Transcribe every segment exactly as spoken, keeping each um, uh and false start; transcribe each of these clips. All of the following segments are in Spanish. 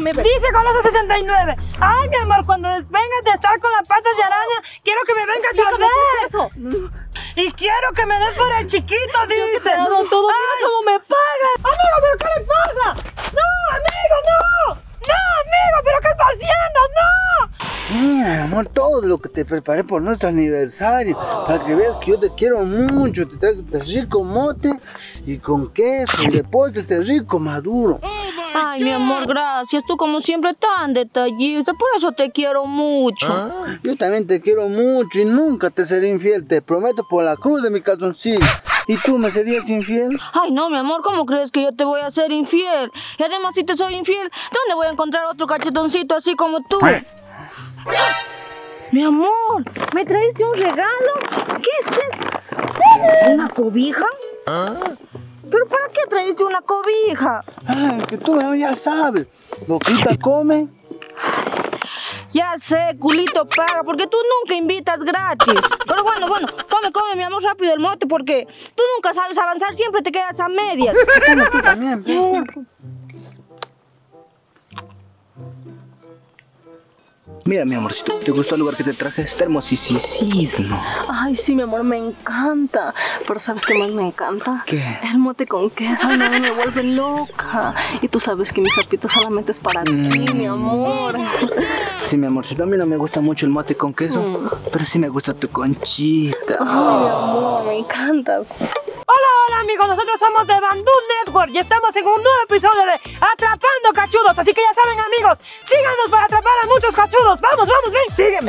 Dice Goloso sesenta y nueve. Ay, mi amor, cuando vengas de estar con las patas de araña, quiero que me vengas a ver. ¿Qué es eso? Y quiero que me des por el chiquito, dice. Yo te he dado todo, mira cómo me pagan. Amigo, ¿pero qué le pasa? No, amigo, no. No, amigo, ¿pero qué está haciendo? No. Mira, mi amor, todo lo que te preparé por nuestro aniversario, para que veas que yo te quiero mucho. Te traigo este rico mote y con queso y después este rico maduro. Ay, mi amor, gracias. Tú como siempre tan detallista, por eso te quiero mucho. ¿Ah? Yo también te quiero mucho y nunca te seré infiel, te prometo por la cruz de mi calzoncillo. ¿Y tú me serías infiel? Ay, no, mi amor, ¿cómo crees que yo te voy a ser infiel? Y además, si te soy infiel, ¿dónde voy a encontrar otro cachetoncito así como tú? Mi amor, ¿me traíste un regalo? ¿Qué es? ¿Qué es? ¿Una cobija? ¿Pero para qué traíste una cobija? Ay, que tú ya sabes. Boquita come. Ya sé, culito paga, porque tú nunca invitas gratis. Pero bueno, bueno, come, come, mi amor, rápido el mote, porque tú nunca sabes avanzar, siempre te quedas a medias. Come tú también. Mira, mi amorcito, ¿te gustó el lugar que te traje? Está hermosísimo. Ay, sí, mi amor, me encanta. Pero ¿sabes qué más me encanta? ¿Qué? El mote con queso. Ay, no, me vuelve loca. Y tú sabes que mi sapito solamente es para mm. ti, mi amor. Sí, mi amorcito, a mí no me gusta mucho el mote con queso, mm. pero sí me gusta tu conchita. Ay, mi amor, me encantas. Hola, hola amigos, nosotros somos de Bandú Network y estamos en un nuevo episodio de Atrapando Cachudos. Así que ya saben, amigos, síganos para atrapar a muchos cachudos. Vamos, vamos, ven, sígueme.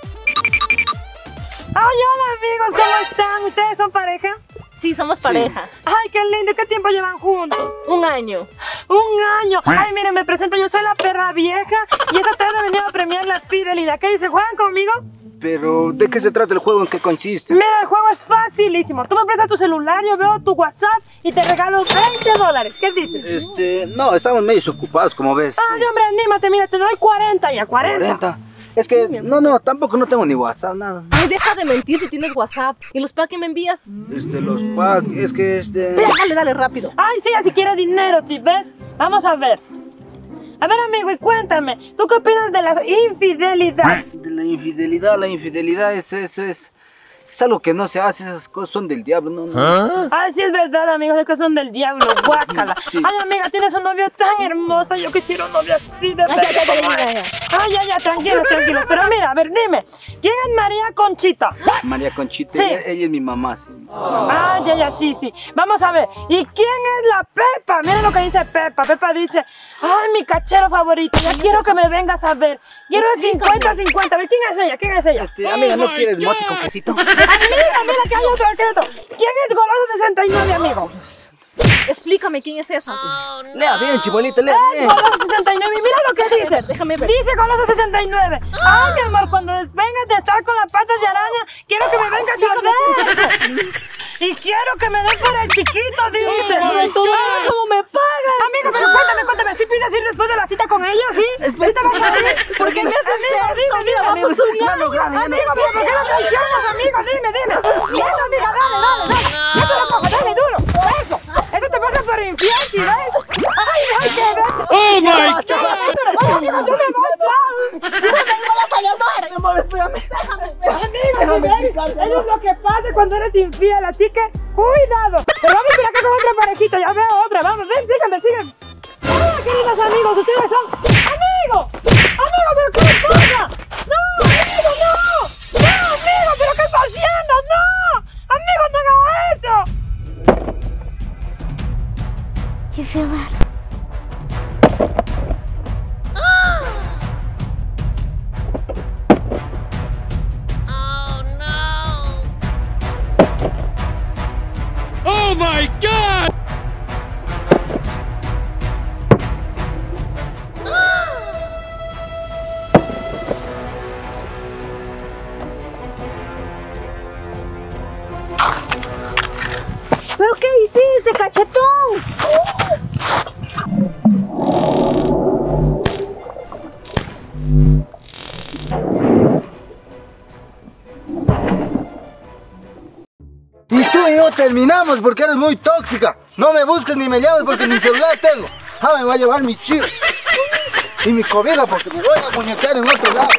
Ay, hola amigos, ¿cómo están? ¿Ustedes son pareja? Sí, somos pareja. Sí. Ay, qué lindo, ¿qué tiempo llevan juntos? Un año. Un año. Ay, miren, me presento, yo soy la perra vieja y esta tarde he venido a premiar la fidelidad. ¿Qué dice? ¿Juegan conmigo? Pero, ¿de qué se trata el juego? ¿En qué consiste? Mira, el juego es facilísimo. Tú me prestas tu celular, yo veo tu WhatsApp y te regalo veinte dólares. ¿Qué dices? Este, no, estamos medio ocupados, como ves. Ay, hombre, anímate, mira, te doy cuarenta ya, cuarenta. cuarenta. Es que, sí, no, no, tampoco no tengo ni WhatsApp, nada. Ay, deja de mentir si tienes WhatsApp. ¿Y los packs que me envías? Este, los packs, es que este... Dale, dale, dale, rápido. Ay, sí, así quiere dinero, ¿sí ves? Vamos a ver. A ver, amigo, y cuéntame, ¿tú qué opinas de la infidelidad? De la infidelidad, la infidelidad es eso, es... Es algo que no se hace, esas cosas son del diablo, ¿no? no. ¿Ah? Ay, sí es verdad, amigos, esas cosas son del diablo, guácala. Sí. Ay, amiga, tienes un novio tan hermoso, yo quisiera un novio así de verdad. Ay, ya, ya, ya, ya. Ay, ya, ya, tranquilos, tranquilos. Pero mira, a ver, dime, ¿quién es María Conchita? María Conchita, sí. ella, ella es mi mamá, sí. Oh. Ah, ya, ya, sí, sí. Vamos a ver, ¿y quién es la Pepa? Miren lo que dice Pepa. Pepa dice, ay, mi cachero favorito, ya quiero que me vengas a ver. Quiero el cincuenta cincuenta. A ver, ¿quién es ella? ¿Quién es ella? Este, amiga, ¿no quieres mote con quesito? Amiga, mira que hay otro, que hay otro. ¿Quién es Goloso sesenta y nueve, amigo? Explícame, ¿quién es esa? Oh, no. Lea bien, chibolita, lea bien. Goloso sesenta y nueve, mira lo que dice. Déjame ver. Dice Goloso sesenta y nueve. Ay, mi amor, cuando vengas de estar con las patas de araña, quiero que me vengas a ver. Y quiero que me des por el chiquito, dice. Ay, todo, ay, ¿cómo me pagas? Amigo, pero cuéntame, cuéntame. ¿Sí piensas ir después de la cita con ella, sí? ¿Sí te vas a ir? ¿Por qué me haces esto? Dime, dime, amigo. Ya lo grabé, ya amigo, pero ¿por qué lo traicionas, amigo? Dime, dime. Eso, amiga, dale, dale, dale. Ya te lo cojo, dale duro. Eso. Eso te pasa por infiel, ¿sí ves? Ay, ay, qué ves. Oh my God. Amigo, tú me vas, chao. ¡Me vas a llamar! Mi amor, espérame. Amigo, ¿sí ves? Eso es lo que pasa cuando eres infiel, así que cuidado. Pero vamos a ir acá con otra parejita, ya veo otra. Vamos, ven, síganme, síganme. ¡Ah, qué lindos amigos! ¡Ustedes son amigos! ¡Amigo, pero qué les pasa! ¡No, amigo, no! ¡No, amigo, pero qué está haciendo! ¡No! ¡Amigo, no haga eso! You feel that? Oh my God! ¿Pero qué hiciste, cachetón? Y tú y yo terminamos porque eres muy tóxica. No me busques ni me llames porque mi celular tengo. Ah, me va a llevar mi chivo. y mi cobija porque me voy a muñequear en otro lado.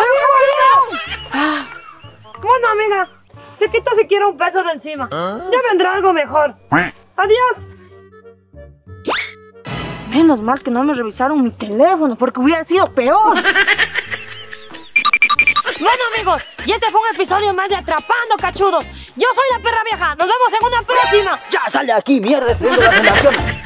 Ah. Bueno, amiga, se quitó siquiera un peso de encima. Ya vendrá algo mejor. Adiós. Menos mal que no me revisaron mi teléfono, porque hubiera sido peor. Bueno, amigos, y este fue un episodio más de Atrapando Cachudos. Yo soy la perra vieja. Nos vemos en una próxima. Ya sale aquí, mierda, prendo la relación.